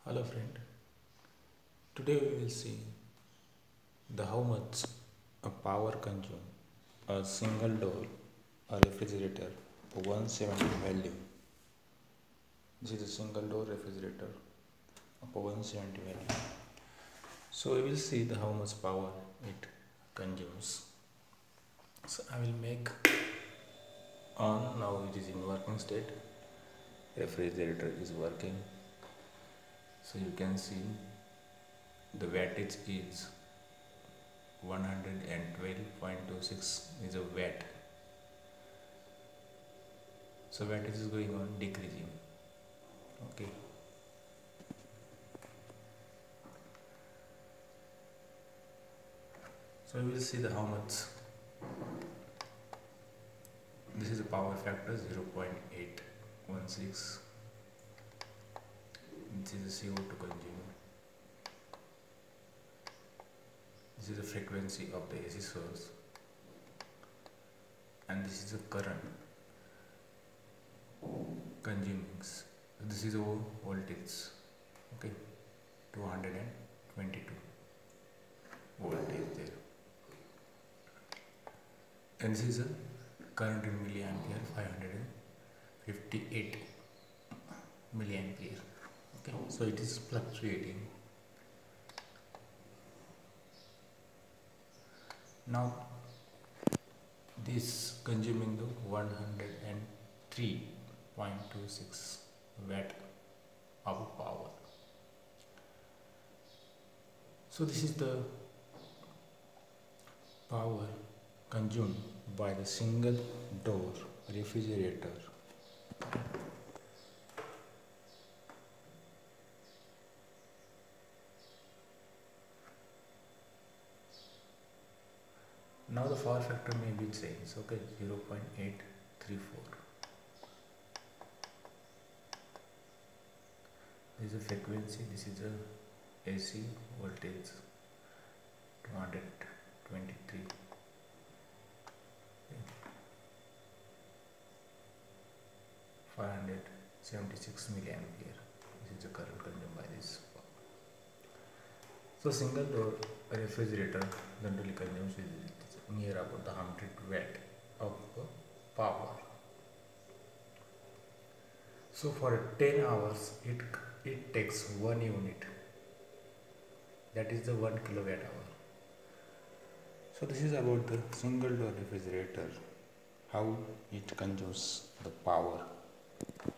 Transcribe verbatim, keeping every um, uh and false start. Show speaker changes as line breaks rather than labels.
Hello friend, today we will see the how much a power consume a single door a refrigerator for one hundred seventy value. This is a single door refrigerator for one hundred seventy value. So we will see the how much power it consumes. So I will make on. Now it is in working state. Refrigerator is working. So you can see the wattage is one hundred twelve point two six is a watt. So wattage is going on decreasing. Okay. So we will see the how much. This is a power factor zero point eight one six. This is a C O two consumed. This is the frequency of the A C source, and this is the current consuming. This is a voltage. Okay, two hundred twenty-two voltage there, and this is a current in milliampere five hundred fifty-eight milliampere. Okay, so it is fluctuating. Now this consuming the one hundred three point two six watt of power. So this is the power consumed by the single door refrigerator. Now the power factor may be changed. Okay, zero point eight three four. This is a frequency. This is a A C voltage two hundred twenty-three. five hundred seventy-six milliampere. This is the current consumed by this. So single door refrigerator generally consumes near about the one hundred watt of power. So for ten hours it it takes one unit, that is the one kilowatt hour. So this is about the single door refrigerator, how it consumes the power.